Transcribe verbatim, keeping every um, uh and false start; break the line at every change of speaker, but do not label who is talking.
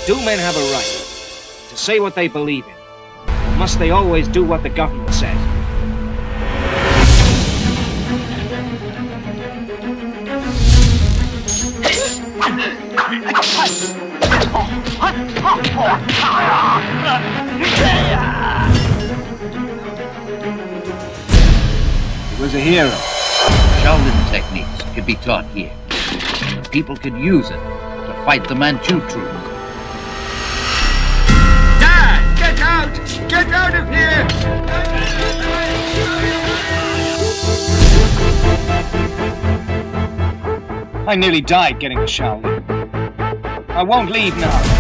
Do men have a right to say what they believe in? Or must they always do what the government says? He was a hero.
Shaolin techniques could be taught here. People could use it to fight the Manchu troops.
Dad, get out! Get out of here!
I nearly died getting to Shaolin. I won't leave now.